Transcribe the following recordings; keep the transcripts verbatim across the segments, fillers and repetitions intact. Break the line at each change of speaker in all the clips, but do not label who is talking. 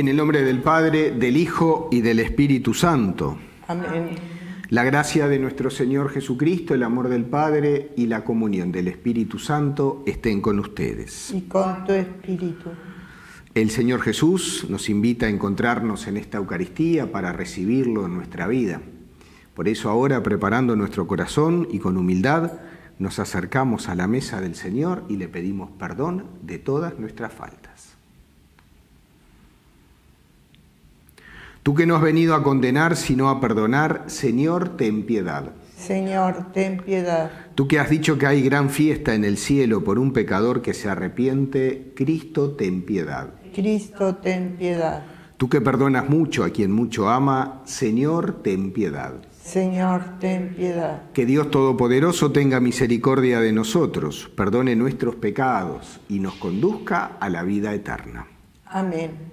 En el nombre del Padre, del Hijo y del Espíritu Santo.
Amén.
La gracia de nuestro Señor Jesucristo, el amor del Padre y la comunión del Espíritu Santo estén con ustedes.
Y con tu espíritu.
El Señor Jesús nos invita a encontrarnos en esta Eucaristía para recibirlo en nuestra vida. Por eso ahora, preparando nuestro corazón y con humildad, nos acercamos a la mesa del Señor y le pedimos perdón de todas nuestras faltas. Tú que no has venido a condenar, sino a perdonar, Señor, ten piedad.
Señor, ten piedad.
Tú que has dicho que hay gran fiesta en el cielo por un pecador que se arrepiente, Cristo, ten piedad.
Cristo, ten piedad.
Tú que perdonas mucho a quien mucho ama, Señor, ten piedad.
Señor, ten piedad.
Que Dios Todopoderoso tenga misericordia de nosotros, perdone nuestros pecados y nos conduzca a la vida eterna.
Amén.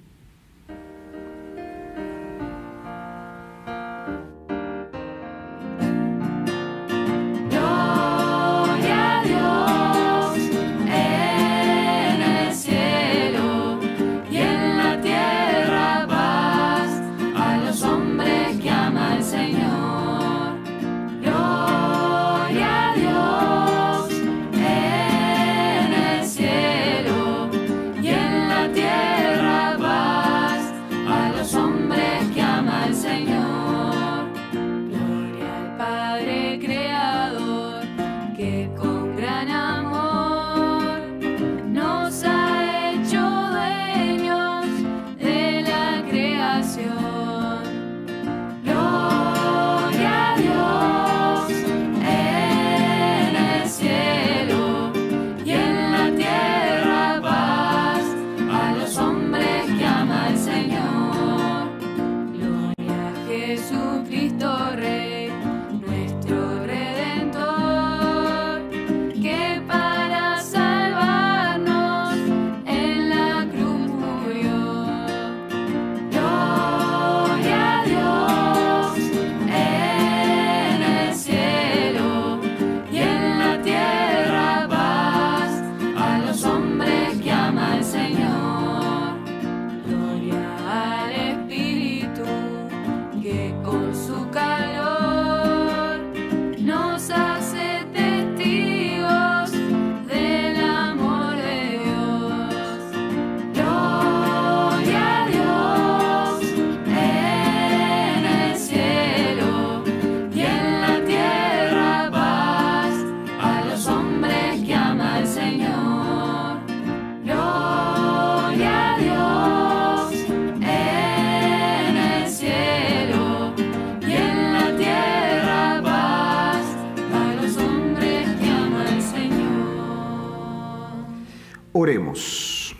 Oremos.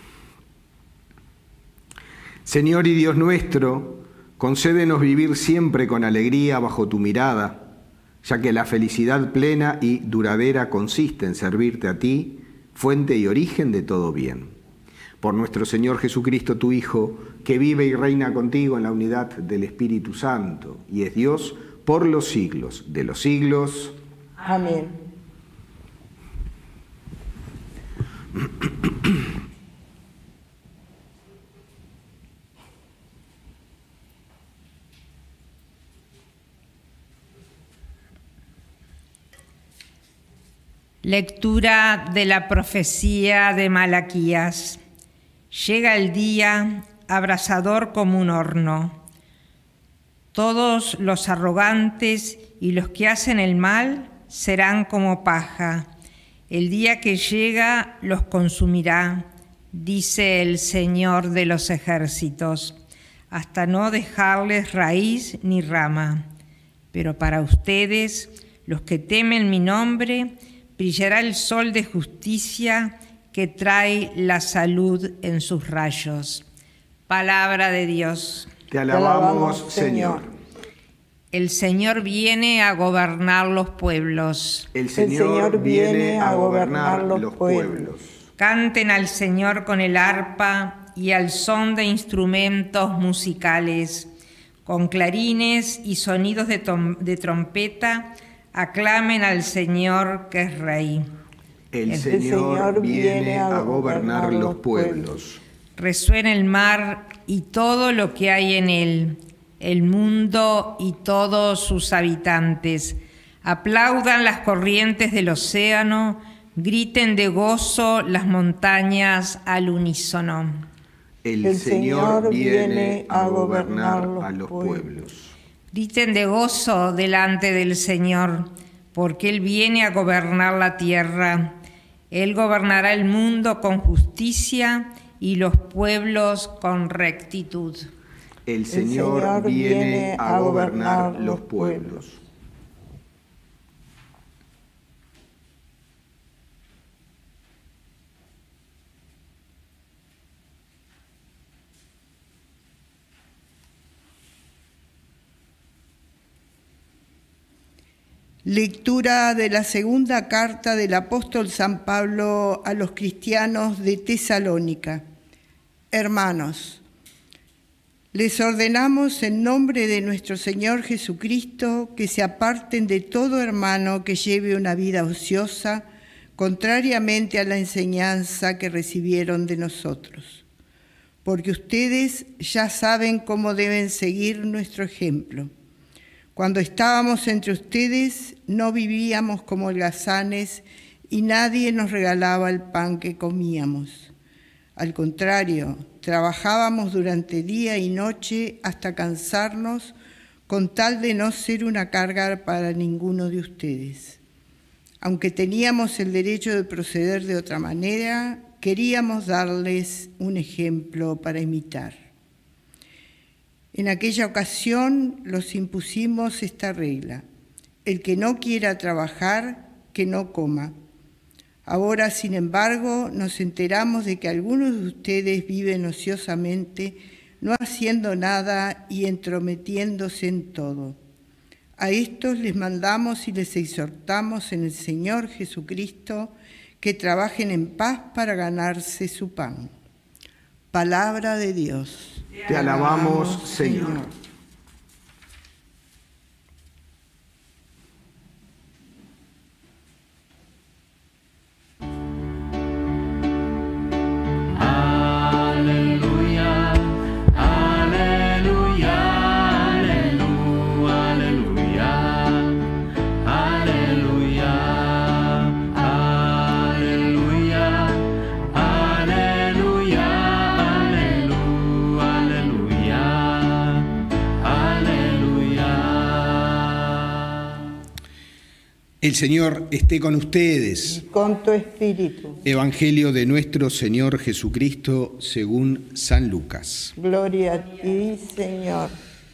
Señor y Dios nuestro, concédenos vivir siempre con alegría bajo tu mirada, ya que la felicidad plena y duradera consiste en servirte a ti, fuente y origen de todo bien. Por nuestro Señor Jesucristo, tu Hijo, que vive y reina contigo en la unidad del Espíritu Santo, y es Dios por los siglos de los siglos.
Amén.
Lectura de la profecía de Malaquías. Llega el día abrasador como un horno. Todos los arrogantes y los que hacen el mal serán como paja. El día que llega los consumirá, dice el Señor de los ejércitos, hasta no dejarles raíz ni rama. Pero para ustedes, los que temen mi nombre, brillará el sol de justicia que trae la salud en sus rayos. Palabra de Dios.
Te alabamos, Señor.
El Señor viene a gobernar los pueblos.
El Señor viene a gobernar los pueblos.
Canten al Señor con el arpa y al son de instrumentos musicales. Con clarines y sonidos de, de trompeta, aclamen al Señor que es Rey.
El, El Señor viene a gobernar los pueblos.
resuene el mar y todo lo que hay en él, el mundo y todos sus habitantes. Aplaudan las corrientes del océano, griten de gozo las montañas al unísono.
El, el Señor viene a gobernar a los pueblos.
Griten de gozo delante del Señor, porque Él viene a gobernar la tierra. Él gobernará el mundo con justicia y los pueblos con rectitud.
El Señor, el Señor viene a gobernar los pueblos.
Lectura de la segunda carta del apóstol San Pablo a los cristianos de Tesalónica. Hermanos, les ordenamos en nombre de nuestro Señor Jesucristo que se aparten de todo hermano que lleve una vida ociosa, contrariamente a la enseñanza que recibieron de nosotros, porque ustedes ya saben cómo deben seguir nuestro ejemplo. Cuando estábamos entre ustedes, no vivíamos como holgazanes y nadie nos regalaba el pan que comíamos. Al contrario, trabajábamos durante día y noche hasta cansarnos con tal de no ser una carga para ninguno de ustedes. Aunque teníamos el derecho de proceder de otra manera, queríamos darles un ejemplo para imitar. En aquella ocasión los impusimos esta regla: el que no quiera trabajar, que no coma. Ahora, sin embargo, nos enteramos de que algunos de ustedes viven ociosamente, no haciendo nada y entrometiéndose en todo. A estos les mandamos y les exhortamos en el Señor Jesucristo que trabajen en paz para ganarse su pan. Palabra de Dios.
Te alabamos, Señor.
Aleluya, aleluya, aleluya, aleluya, aleluya, aleluya, aleluya,
El Señor esté con ustedes.
Y con tu espíritu.
Evangelio de nuestro Señor Jesucristo según San Lucas.
Gloria a ti, Señor.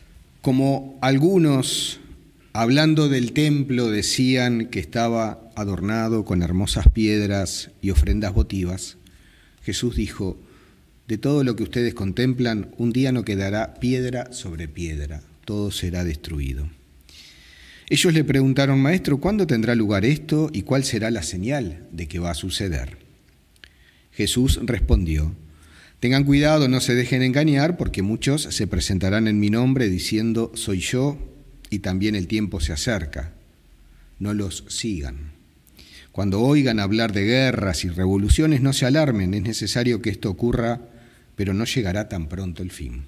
Como algunos, hablando del templo, decían que estaba adornado con hermosas piedras y ofrendas votivas, Jesús dijo: de todo lo que ustedes contemplan, un día no quedará piedra sobre piedra, todo será destruido. Ellos le preguntaron: Maestro, ¿cuándo tendrá lugar esto y cuál será la señal de que va a suceder? Jesús respondió: tengan cuidado, no se dejen engañar, porque muchos se presentarán en mi nombre diciendo: soy yo, y también el tiempo se acerca. No los sigan. Cuando oigan hablar de guerras y revoluciones, no se alarmen, es necesario que esto ocurra, pero no llegará tan pronto el fin.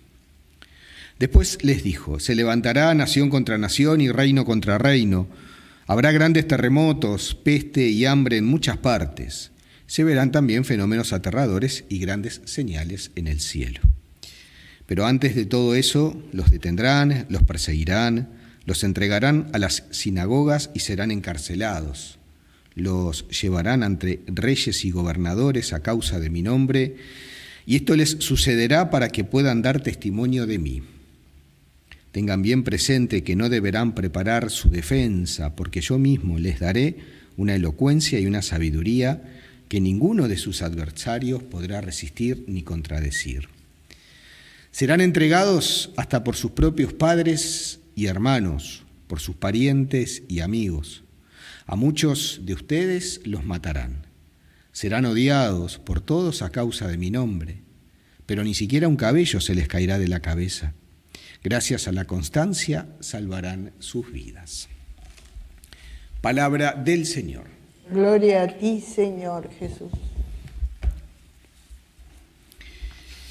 Después les dijo: se levantará nación contra nación y reino contra reino. Habrá grandes terremotos, peste y hambre en muchas partes. Se verán también fenómenos aterradores y grandes señales en el cielo. Pero antes de todo eso, los detendrán, los perseguirán, los entregarán a las sinagogas y serán encarcelados. Los llevarán ante reyes y gobernadores a causa de mi nombre, y esto les sucederá para que puedan dar testimonio de mí. Tengan bien presente que no deberán preparar su defensa, porque yo mismo les daré una elocuencia y una sabiduría que ninguno de sus adversarios podrá resistir ni contradecir. Serán entregados hasta por sus propios padres y hermanos, por sus parientes y amigos. A muchos de ustedes los matarán. Serán odiados por todos a causa de mi nombre, pero ni siquiera un cabello se les caerá de la cabeza. Gracias a la constancia salvarán sus vidas. Palabra del Señor.
Gloria a ti, Señor Jesús.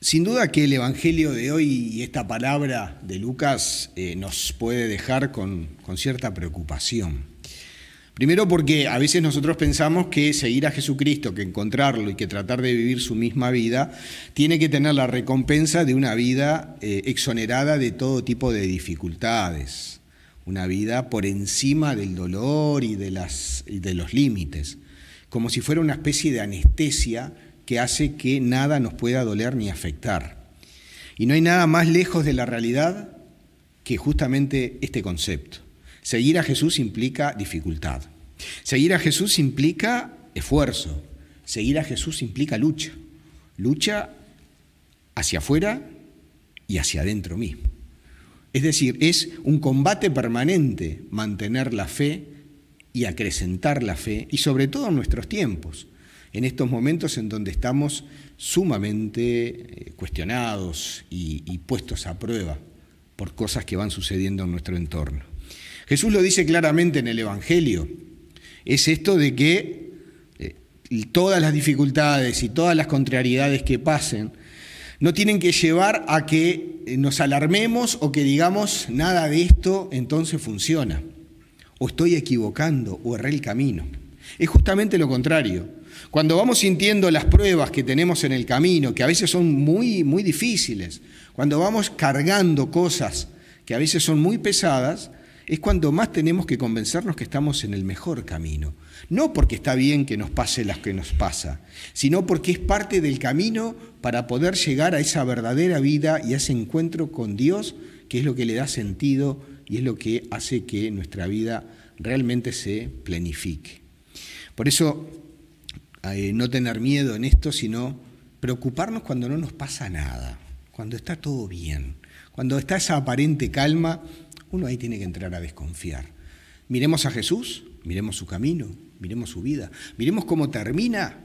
Sin duda que el Evangelio de hoy y esta palabra de Lucas eh, nos puede dejar con, con cierta preocupación. Primero porque a veces nosotros pensamos que seguir a Jesucristo, que encontrarlo y que tratar de vivir su misma vida, tiene que tener la recompensa de una vida eh, exonerada de todo tipo de dificultades, una vida por encima del dolor y de, las, y de los límites, como si fuera una especie de anestesia que hace que nada nos pueda doler ni afectar. Y no hay nada más lejos de la realidad que justamente este concepto. Seguir a Jesús implica dificultad. Seguir a Jesús implica esfuerzo. Seguir a Jesús implica lucha. Lucha hacia afuera y hacia adentro mismo. Es decir, es un combate permanente mantener la fe y acrecentar la fe, y sobre todo en nuestros tiempos, en estos momentos en donde estamos sumamente cuestionados y, y puestos a prueba por cosas que van sucediendo en nuestro entorno. Jesús lo dice claramente en el Evangelio, es esto de que eh, todas las dificultades y todas las contrariedades que pasen no tienen que llevar a que nos alarmemos o que digamos nada de esto entonces funciona, o estoy equivocando o erré el camino. Es justamente lo contrario. Cuando vamos sintiendo las pruebas que tenemos en el camino, que a veces son muy, muy difíciles, cuando vamos cargando cosas que a veces son muy pesadas, es cuando más tenemos que convencernos que estamos en el mejor camino. No porque está bien que nos pase lo que nos pasa, sino porque es parte del camino para poder llegar a esa verdadera vida y a ese encuentro con Dios, que es lo que le da sentido y es lo que hace que nuestra vida realmente se planifique. Por eso, eh, no tener miedo en esto, sino preocuparnos cuando no nos pasa nada, cuando está todo bien, cuando está esa aparente calma. Uno ahí tiene que entrar a desconfiar. Miremos a Jesús, miremos su camino, miremos su vida, miremos cómo termina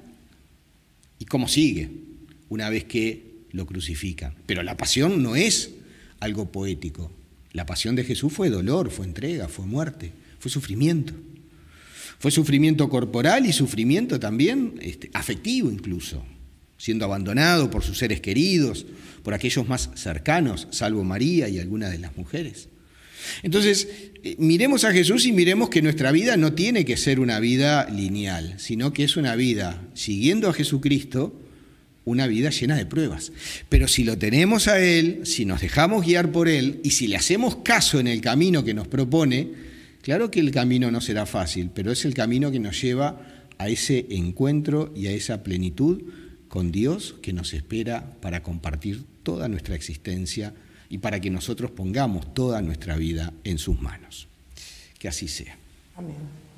y cómo sigue una vez que lo crucifican. Pero la pasión no es algo poético. La pasión de Jesús fue dolor, fue entrega, fue muerte, fue sufrimiento. Fue sufrimiento corporal y sufrimiento también este, afectivo incluso, siendo abandonado por sus seres queridos, por aquellos más cercanos, salvo María y algunas de las mujeres. Entonces, eh, miremos a Jesús y miremos que nuestra vida no tiene que ser una vida lineal, sino que es una vida, siguiendo a Jesucristo, una vida llena de pruebas. Pero si lo tenemos a Él, si nos dejamos guiar por Él y si le hacemos caso en el camino que nos propone, claro que el camino no será fácil, pero es el camino que nos lleva a ese encuentro y a esa plenitud con Dios que nos espera para compartir toda nuestra existencia y para que nosotros pongamos toda nuestra vida en sus manos. Que así sea.
Amén.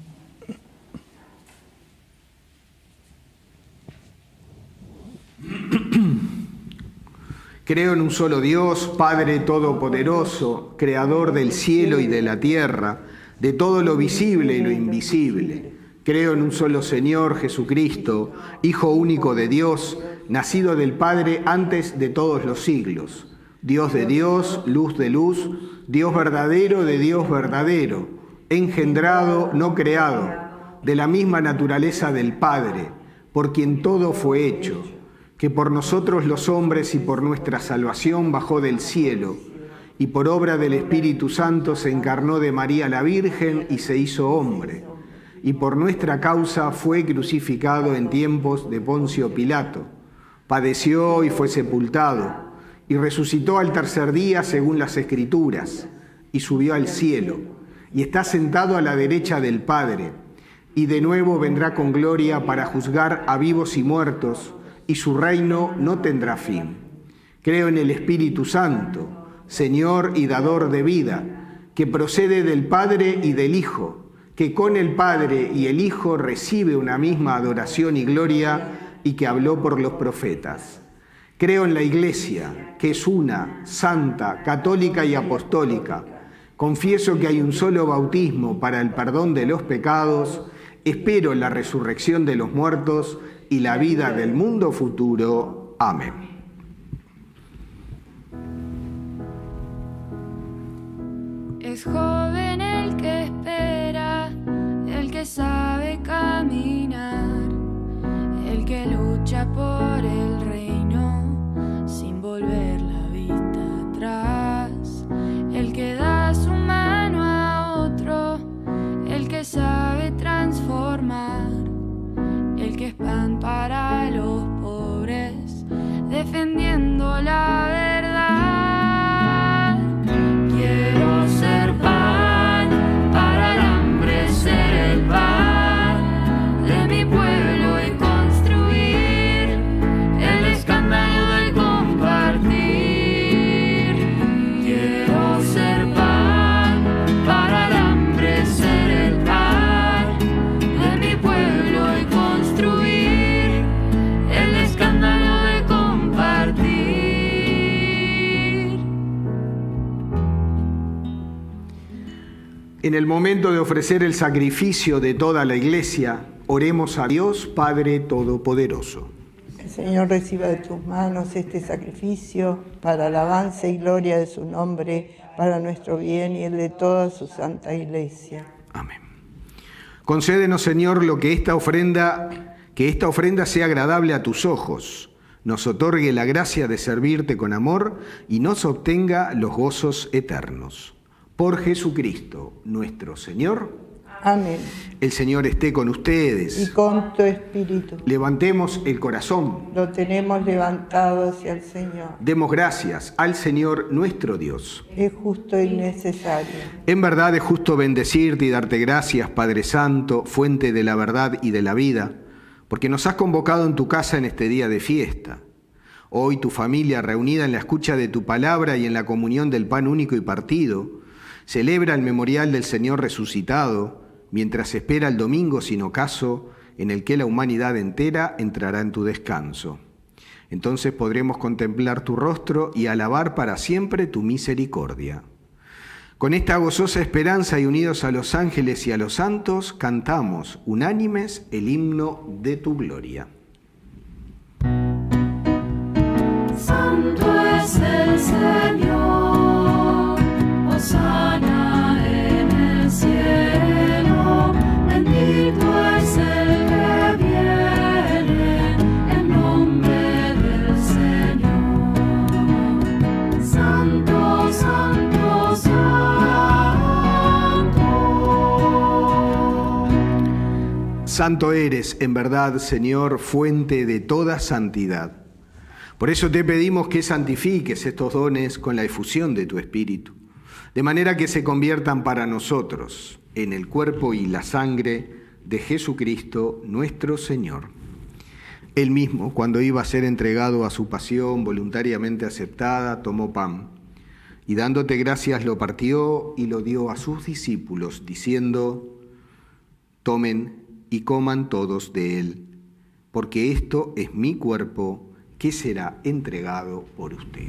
Creo en un solo Dios, Padre Todopoderoso, Creador del cielo y de la tierra, de todo lo visible y lo invisible. Creo en un solo Señor, Jesucristo, Hijo único de Dios, nacido del Padre antes de todos los siglos. Dios de Dios, luz de luz, Dios verdadero de Dios verdadero, engendrado, no creado, de la misma naturaleza del Padre, por quien todo fue hecho, que por nosotros los hombres y por nuestra salvación bajó del cielo, y por obra del Espíritu Santo se encarnó de María la Virgen y se hizo hombre, y por nuestra causa fue crucificado en tiempos de Poncio Pilato, padeció y fue sepultado, y resucitó al tercer día según las Escrituras, y subió al cielo, y está sentado a la derecha del Padre, y de nuevo vendrá con gloria para juzgar a vivos y muertos, y su reino no tendrá fin. Creo en el Espíritu Santo, Señor y dador de vida, que procede del Padre y del Hijo, que con el Padre y el Hijo recibe una misma adoración y gloria, y que habló por los profetas. Creo en la Iglesia, que es una, santa, católica y apostólica. Confieso que hay un solo bautismo para el perdón de los pecados. Espero la resurrección de los muertos y la vida del mundo futuro. Amén.
Es joven el que espera, el que sabe caminar, el que lucha por el reino sin entendiendo la verdad. Quiero ser pan para el hambre, ser el pan de mi pueblo y construir el escándalo de compartir. Quiero ser pan para el hambre, ser el pan de mi pueblo y construir el escándalo de compartir.
En el momento de ofrecer el sacrificio de toda la Iglesia, oremos a Dios Padre Todopoderoso.
El Señor reciba de tus manos este sacrificio para alabanza y gloria de su nombre, para nuestro bien y el de toda su santa Iglesia.
Amén. Concédenos, Señor, lo que esta ofrenda, que esta ofrenda sea agradable a tus ojos, nos otorgue la gracia de servirte con amor y nos obtenga los gozos eternos. Por Jesucristo, nuestro Señor.
Amén.
El Señor esté con
Y
ustedes.
con tu espíritu.
Levantemos el corazón.
Lo tenemos levantado hacia el Señor.
Demos gracias al Señor nuestro Dios.
Es justo y necesario.
En verdad es justo bendecirte y darte gracias, Padre Santo, fuente de la verdad y de la vida, porque nos has convocado en tu casa en este día de fiesta. Hoy tu familia, reunida en la escucha de tu palabra y en la comunión del pan único y partido, celebra el memorial del Señor resucitado, mientras espera el domingo sin ocaso, en el que la humanidad entera entrará en tu descanso. Entonces podremos contemplar tu rostro y alabar para siempre tu misericordia. Con esta gozosa esperanza y unidos a los ángeles y a los santos, cantamos unánimes el himno de tu gloria.
Santo es el Señor, hosana en el cielo, bendito es el que viene en nombre del Señor. Santo, santo, santo.
Santo eres, en verdad, Señor, fuente de toda santidad. Por eso te pedimos que santifiques estos dones con la efusión de tu Espíritu, de manera que se conviertan para nosotros en el cuerpo y la sangre de Jesucristo nuestro Señor. Él mismo, cuando iba a ser entregado a su pasión voluntariamente aceptada, tomó pan y dándote gracias lo partió y lo dio a sus discípulos, diciendo: tomen y coman todos de él, porque esto es mi cuerpo que será entregado por ustedes.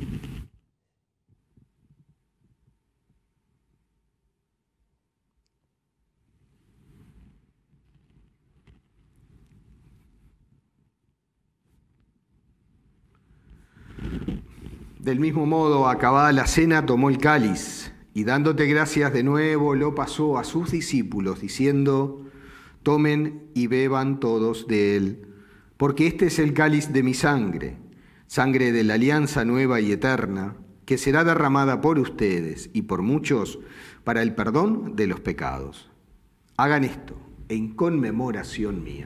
Del mismo modo, acabada la cena, tomó el cáliz y dándote gracias de nuevo, lo pasó a sus discípulos, diciendo: tomen y beban todos de él, porque este es el cáliz de mi sangre, sangre de la alianza nueva y eterna, que será derramada por ustedes y por muchos para el perdón de los pecados. Hagan esto en conmemoración mía.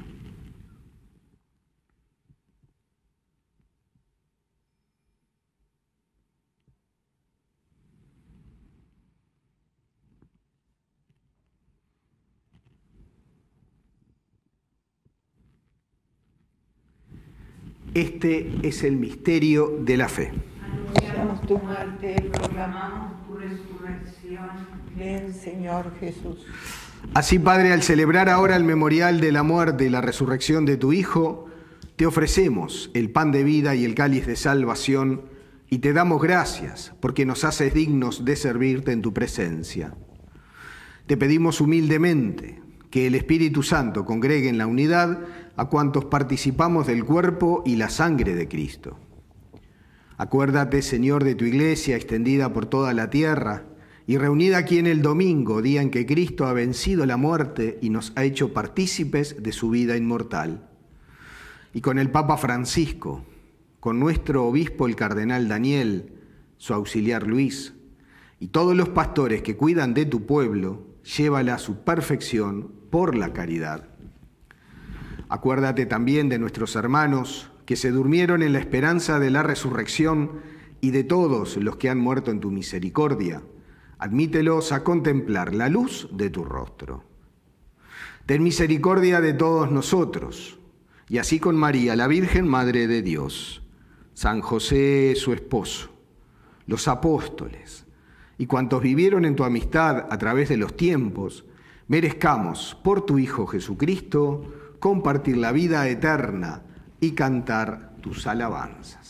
Este es el misterio de la fe.
Anunciamos tu muerte, proclamamos tu resurrección. Ven, Señor Jesús.
Así, Padre, al celebrar ahora el memorial de la muerte y la resurrección de tu Hijo, te ofrecemos el pan de vida y el cáliz de salvación y te damos gracias porque nos haces dignos de servirte en tu presencia. Te pedimos humildemente que el Espíritu Santo congregue en la unidad a cuantos participamos del cuerpo y la sangre de Cristo. Acuérdate, Señor, de tu iglesia extendida por toda la tierra y reunida aquí en el domingo, día en que Cristo ha vencido la muerte y nos ha hecho partícipes de su vida inmortal. Y con el Papa Francisco, con nuestro obispo el cardenal Daniel, su auxiliar Luis, y todos los pastores que cuidan de tu pueblo, llévala a su perfección por la caridad. Acuérdate también de nuestros hermanos que se durmieron en la esperanza de la resurrección, y de todos los que han muerto en tu misericordia, admítelos a contemplar la luz de tu rostro. Ten misericordia de todos nosotros, y así con María, la Virgen Madre de Dios, San José, su esposo, los apóstoles, y cuantos vivieron en tu amistad a través de los tiempos, merezcamos, por tu Hijo Jesucristo, compartir la vida eterna y cantar tus alabanzas.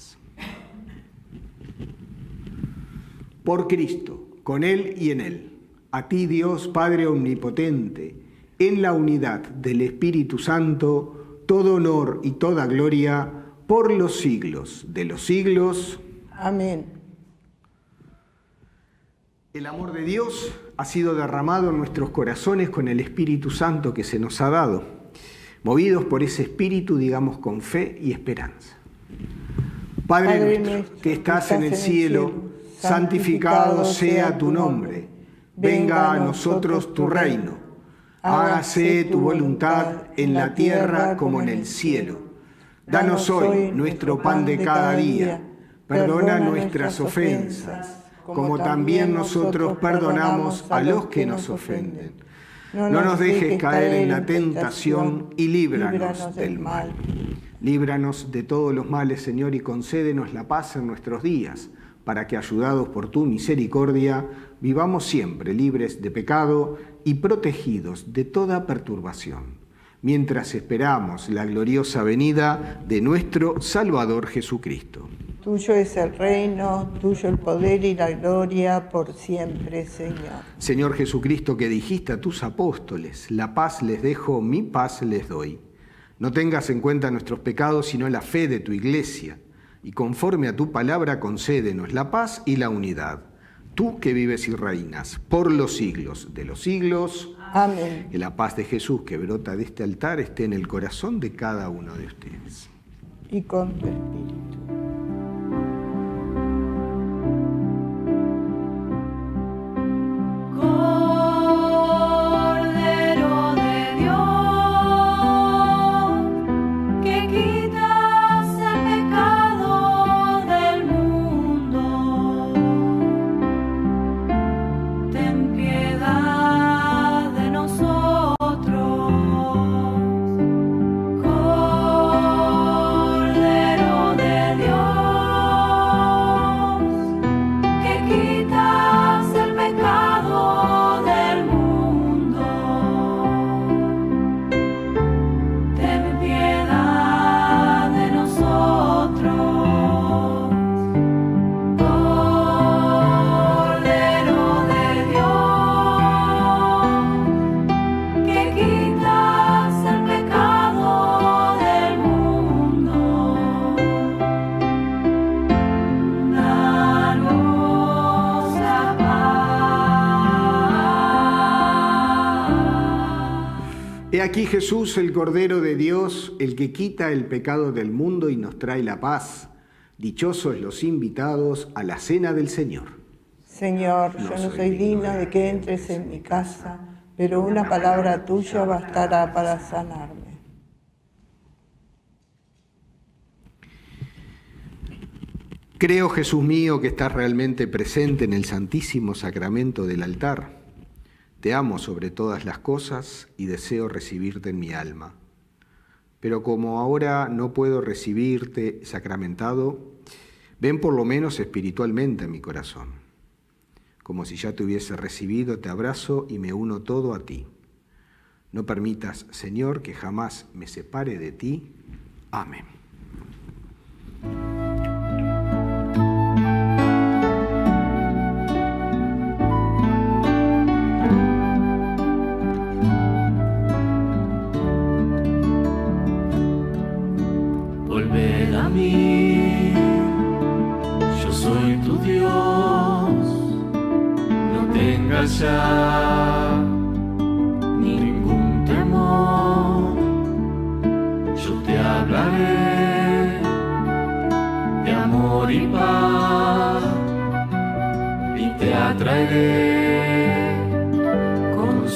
Por Cristo, con Él y en Él, a ti Dios Padre Omnipotente, en la unidad del Espíritu Santo, todo honor y toda gloria por los siglos de los siglos.
Amén.
El amor de Dios ha sido derramado en nuestros corazones con el Espíritu Santo que se nos ha dado. Movidos por ese Espíritu, digamos con fe y esperanza. Padre, Padre nuestro, que estás en el cielo, santificado sea tu nombre. Venga a nosotros tu reino. Hágase tu voluntad en la tierra como en el cielo. Danos hoy nuestro pan de cada día. Perdona nuestras ofensas, como también nosotros perdonamos a los que nos ofenden. No nos dejes caer en la tentación y líbranos del mal. Líbranos de todos los males, Señor, y concédenos la paz en nuestros días, para que, ayudados por tu misericordia, vivamos siempre libres de pecado y protegidos de toda perturbación, mientras esperamos la gloriosa venida de nuestro Salvador Jesucristo.
Tuyo es el reino, tuyo el poder y la gloria por siempre, Señor.
Señor Jesucristo, que dijiste a tus apóstoles, la paz les dejo, mi paz les doy. No tengas en cuenta nuestros pecados, sino la fe de tu Iglesia, y conforme a tu palabra concédenos la paz y la unidad. Tú que vives y reinas por los siglos de los siglos.
Amén.
Que la paz de Jesús que brota de este altar esté en el corazón de cada uno de ustedes.
Y con tu espíritu.
He aquí Jesús, el Cordero de Dios, el que quita el pecado del mundo y nos trae la paz. Dichosos los invitados a la cena del Señor.
Señor, yo no soy digno de que entres en mi casa, pero una palabra tuya bastará para sanarme.
Creo, Jesús mío, que estás realmente presente en el Santísimo Sacramento del altar. Te amo sobre todas las cosas y deseo recibirte en mi alma. Pero como ahora no puedo recibirte sacramentado, ven por lo menos espiritualmente en mi corazón. Como si ya te hubiese recibido, te abrazo y me uno todo a ti. No permitas, Señor, que jamás me separe de ti. Amén.
Volved a mí, yo soy tu Dios, no tengas ya ningún temor, yo te hablaré de amor y paz y te atraeré con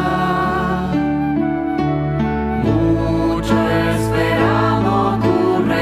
suavidad. Mucho he esperado tu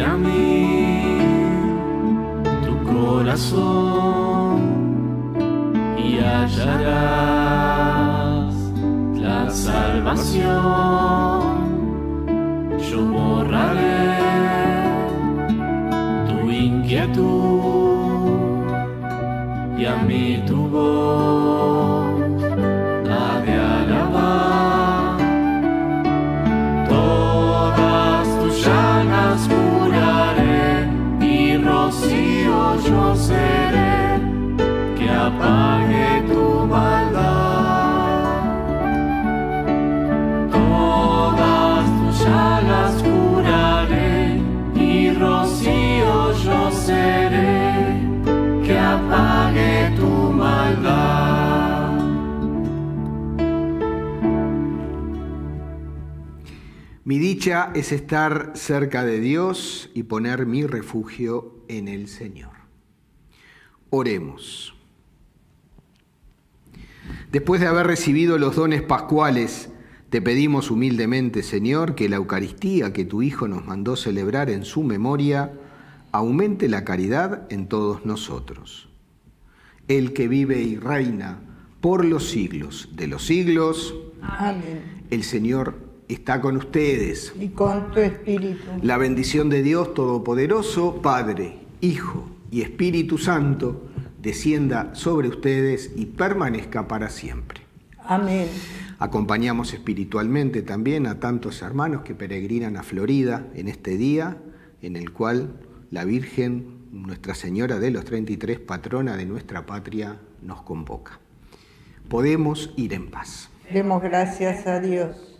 Vuelve a mí tu corazón y hallarás la salvación. Yo borraré tu inquietud y a mí tu voz ha de alabar. Todas tus llagas curaré y rocío yo seré que apague tu maldad. Todas tus llagas curaré y rocío yo seré que apague tu maldad.
Mi dicha es estar cerca de Dios y poner mi refugio en el Señor. Oremos. Después de haber recibido los dones pascuales, te pedimos humildemente, Señor, que la Eucaristía que tu Hijo nos mandó celebrar en su memoria aumente la caridad en todos nosotros. El que vive y reina por los siglos de los siglos.
Amén.
El Señor está con ustedes.
Y con tu espíritu.
La bendición de Dios Todopoderoso, Padre, Hijo y Espíritu Santo, descienda sobre ustedes y permanezca para siempre.
Amén.
Acompañamos espiritualmente también a tantos hermanos que peregrinan a Florida en este día, en el cual la Virgen, Nuestra Señora de los treinta y tres, patrona de nuestra patria, nos convoca. Podemos ir en paz.
Demos gracias a Dios.